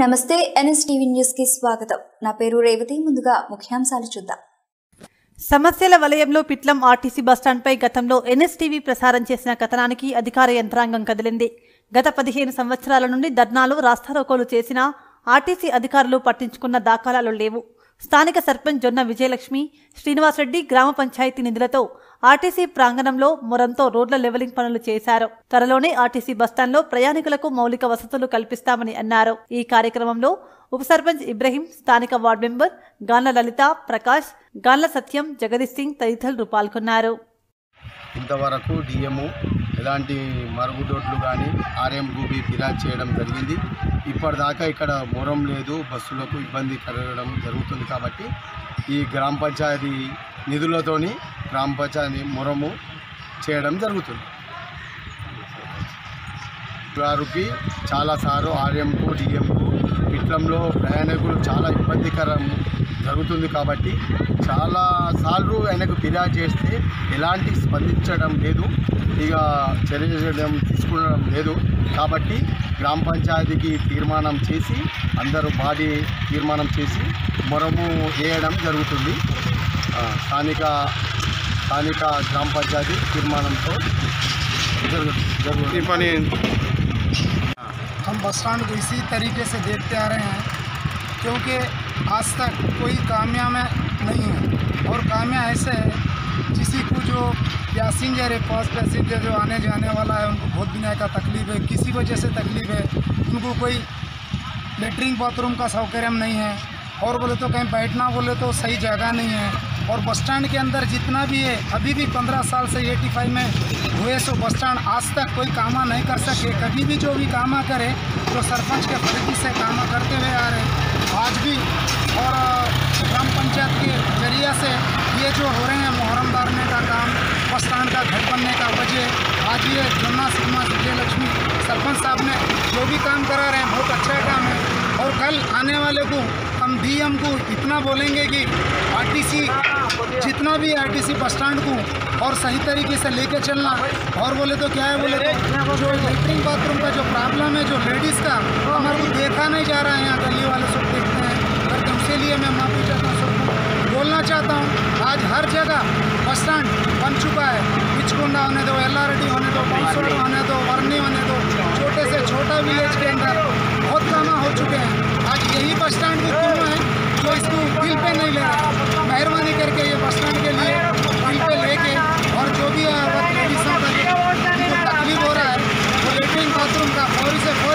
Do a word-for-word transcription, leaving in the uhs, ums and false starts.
నమస్తే NSTV news కి స్వాగతం. నా పేరు రేవతి. ముందుగా ముఖ్యాంశాలు చూద్దాం. సమస్యల వలయంలో పిట్లం ఆర్టీసీ బస్టాండ్పై గతంలో ఎన్ఎస్టీవీ ప్రసారం చేసిన కథనానికి అధికార యంత్రాంగం కదిలింది. గత పదిహేను సంవత్సరాల నుండి ధర్నాలు రాస్తారోకోలు చేసినా ఆర్టీసీ అధికారులు పట్టించుకున్న దాఖలాలు లేవు. స్థానిక సర్పంచ్ జొన్న విజయలక్ష్మి, శ్రీనివాసరెడ్డి గ్రామ పంచాయతీ నిధులతో ఆర్టీసీ ప్రాంగణంలో మొరంతో రోడ్ల లెవెలింగ్ పనులు చేశారు. త్వరలోనే ఆర్టీసీ బస్టాండ్లో ప్రయాణికులకు మౌలిక వసతులు కల్పిస్తామని అన్నారు. ఈ కార్యక్రమంలో ఉప సర్పంచ్ ఇబ్రహీం, స్థానిక వార్డు మెంబర్ గాన్ల లలిత, ప్రకాష్, గాన్ల సత్యం, జగదీష్ సింగ్ తదితరులు పాల్గొన్నారు. ఇంతవరకు డిఎంఓ ఎలాంటి మరుగుదొడ్లు కానీ ఆర్ఎం గూబీ ఫిర్యాదు చేయడం జరిగింది. ఇప్పటిదాకా ఇక్కడ మొరం లేదు, బస్సులకు ఇబ్బంది కలగడం జరుగుతుంది. కాబట్టి ఈ గ్రామ పంచాయతీ నిధులతోని గ్రామ పంచాయతీ మొరము చేయడం జరుగుతుంది. వారికి చాలాసార్లు ఆర్ఎంకు డిఎంకు పిట్లంలో ప్రయాణికులు చాలా ఇబ్బందికరం జరుగుతుంది. కాబట్టి చాలాసార్లు ఆయనకు ఫిర్యాదు చేస్తే ఎలాంటి స్పందించడం లేదు, ఇక చర్య తీసుకోవడం లేదు. కాబట్టి గ్రామ పంచాయతీకి తీర్మానం చేసి అందరూ బాడీ తీర్మానం చేసి మొరము వేయడం జరుగుతుంది. స్థానిక స్థానిక గ్రామ పంచాయతీ తీర్మానంతో జరుగుతుంది పని. हम बस स्टैंड को इसी तरीके से देखते आ रहे हैं क्योंकि आज तक कोई कामयाब नहीं है। और कामयाब ऐसे है किसी को जो पैसेंजर है, पास पैसेंजर जो आने जाने वाला है उनको बहुत दिन का तकलीफ है, किसी वजह से तकलीफ है, उनको कोई लेटरिन बाथरूम का सौकर्य नहीं है, और बोले तो कहीं बैठना बोले तो सही जगह नहीं है। और बस स्टैंड के अंदर जितना भी है अभी भी पंद्रह साल से पचासी में हुए सो बस स्टैंड आज तक कोई कामा नहीं कर सके। कभी भी जो भी कामा करे तो सरपंच के फर्जी से कामा करते हुए आ रहे आज भी। और ग्राम पंचायत के जरिए से ये जो हो रहे हैं मुहर्रम डालने का काम, बस स्टैंड का घर बनने का वजह आज ये जन्ना सिन्हा विजयलक्ष्मी सरपंच साहब ने जो भी काम करा रहे हैं बहुत अच्छा काम है। और कल आने वाले को हम डीएम को इतना बोलेंगे कि आरटीसी जितना भी आरटीसी बस स्टैंड को और सही तरीके से लेके चलना। और बोले तो क्या है, बोले तो जो लेटरिन बाथरूम का जो प्रॉब्लम है जो लेडीज़ का हमारे को देखा नहीं जा रहा है, यहाँ गली वाले सब देखते हैं करके, उसके लिए मैं माफ़ी चाहता हूँ, सबको बोलना चाहता हूँ। आज हर जगह बस स्टैंड बन चुका है, बिचकुंडा होने दो, एल्लारेड्डी होने दो, बंसोड़ होने दो, वर्नी होने दो, छोटे से छोटा विलेज के अंदर बहुत कामा हो चुके हैं। आज यही बस स्टैंड भी क्यों है जो इसको बिल पे नहीं ले रहा। मेहरबानी करके ये बस स्टैंड के लिए बिल पे लेके और जो भी लेडीज़ों का तकलीफ हो रहा है वो लेटरिन बाथरूम का फौरी से